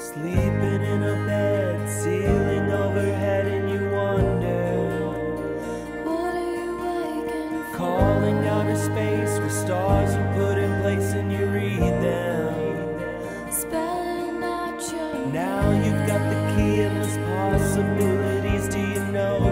Sleeping in a bed, ceiling overhead, and you wonder, what are you waking for? calling outer space where stars are put in place and you read them. Spelling out your Now you've got the key, endless possibilities. Do you know